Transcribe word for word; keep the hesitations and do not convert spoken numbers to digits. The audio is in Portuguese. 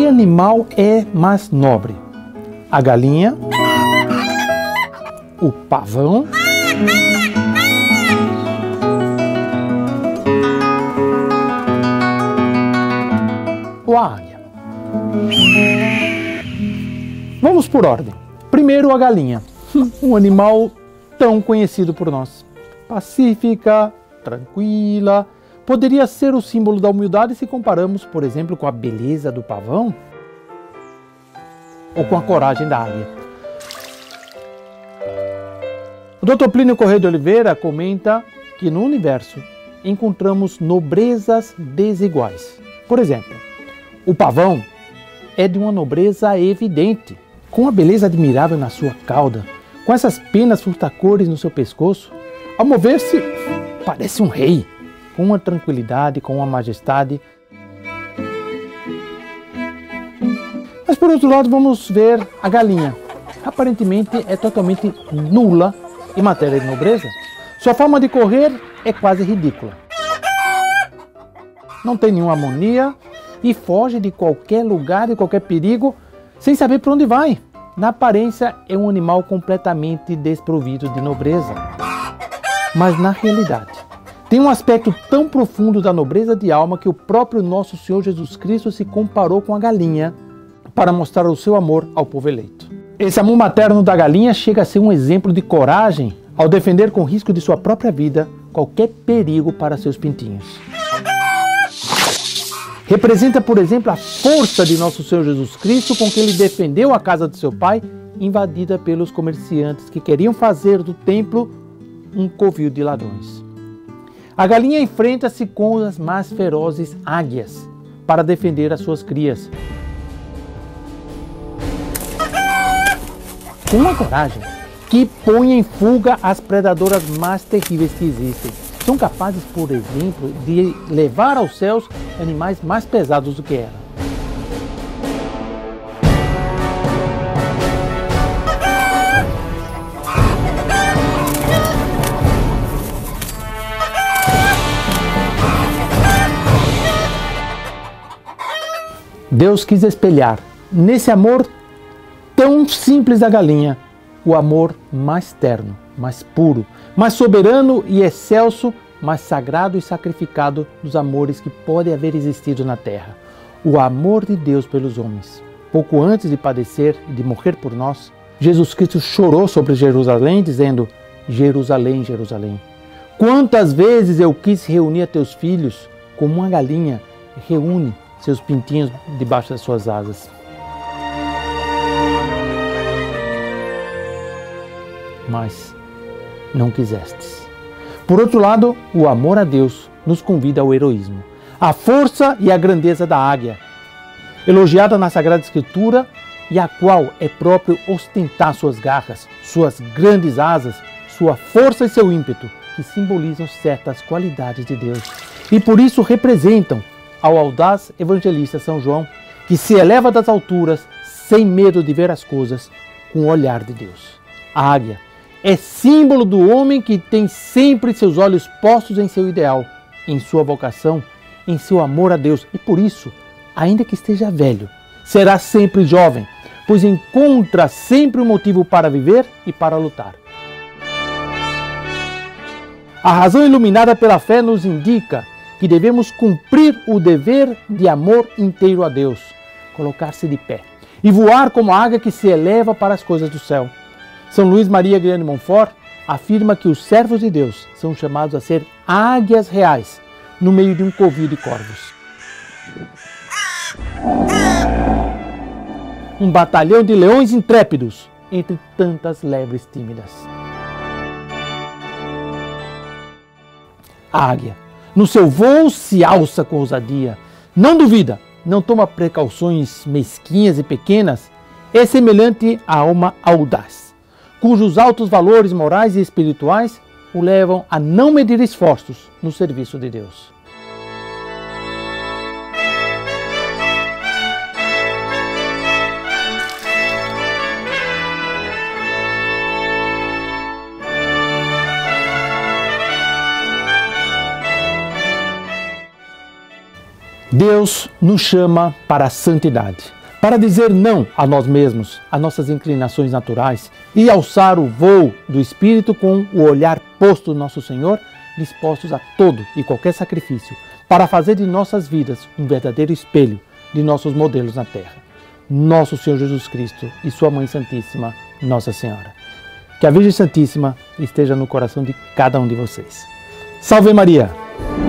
Que animal é mais nobre? A galinha? O pavão? Ou a águia? Vamos por ordem. Primeiro a galinha, um animal tão conhecido por nós. Pacífica, tranquila, poderia ser o símbolo da humildade se comparamos, por exemplo, com a beleza do pavão ou com a coragem da águia. O doutor Plínio Corrêa de Oliveira comenta que no universo encontramos nobrezas desiguais. Por exemplo, o pavão é de uma nobreza evidente, com uma beleza admirável na sua cauda, com essas penas furtacores no seu pescoço. Ao mover-se, parece um rei, com uma tranquilidade, com uma majestade. Mas por outro lado, vamos ver a galinha. Aparentemente é totalmente nula em matéria de nobreza. Sua forma de correr é quase ridícula. Não tem nenhuma harmonia e foge de qualquer lugar, de qualquer perigo, sem saber para onde vai. Na aparência é um animal completamente desprovido de nobreza. Mas na realidade, tem um aspecto tão profundo da nobreza de alma que o próprio nosso Senhor Jesus Cristo se comparou com a galinha para mostrar o seu amor ao povo eleito. Esse amor materno da galinha chega a ser um exemplo de coragem ao defender com risco de sua própria vida qualquer perigo para seus pintinhos. Representa, por exemplo, a força de nosso Senhor Jesus Cristo com que ele defendeu a casa de seu pai, invadida pelos comerciantes que queriam fazer do templo um covil de ladrões. A galinha enfrenta-se com as mais ferozes águias para defender as suas crias. Com uma coragem que põe em fuga as predadoras mais terríveis que existem. São capazes, por exemplo, de levar aos céus animais mais pesados do que ela. Deus quis espelhar nesse amor tão simples da galinha o amor mais terno, mais puro, mais soberano e excelso, mais sagrado e sacrificado dos amores que pode haver existido na terra. O amor de Deus pelos homens. Pouco antes de padecer e de morrer por nós, Jesus Cristo chorou sobre Jerusalém, dizendo: Jerusalém, Jerusalém, quantas vezes eu quis reunir a teus filhos, como uma galinha reúne seus pintinhos debaixo das suas asas. Mas não quisestes. Por outro lado, o amor a Deus nos convida ao heroísmo. A força e a grandeza da águia, elogiada na Sagrada Escritura, e a qual é próprio ostentar suas garras, suas grandes asas, sua força e seu ímpeto, que simbolizam certas qualidades de Deus. E por isso representam ao audaz evangelista São João, que se eleva das alturas sem medo de ver as coisas com o olhar de Deus. A águia é símbolo do homem que tem sempre seus olhos postos em seu ideal, em sua vocação, em seu amor a Deus. E por isso, ainda que esteja velho, será sempre jovem, pois encontra sempre um motivo para viver e para lutar. A razão iluminada pela fé nos indica que devemos cumprir o dever de amor inteiro a Deus, colocar-se de pé e voar como a águia que se eleva para as coisas do céu. São Luís Maria Grande Montfort afirma que os servos de Deus são chamados a ser águias reais no meio de um covil de corvos. Um batalhão de leões intrépidos entre tantas lebres tímidas. A águia, no seu voo, se alça com ousadia, não duvida, não toma precauções mesquinhas e pequenas, é semelhante a uma audaz, cujos altos valores morais e espirituais o levam a não medir esforços no serviço de Deus. Deus nos chama para a santidade, para dizer não a nós mesmos, a nossas inclinações naturais e alçar o voo do Espírito com o olhar posto no nosso Senhor, dispostos a todo e qualquer sacrifício, para fazer de nossas vidas um verdadeiro espelho de nossos modelos na terra. Nosso Senhor Jesus Cristo e Sua Mãe Santíssima, Nossa Senhora. Que a Virgem Santíssima esteja no coração de cada um de vocês. Salve Maria!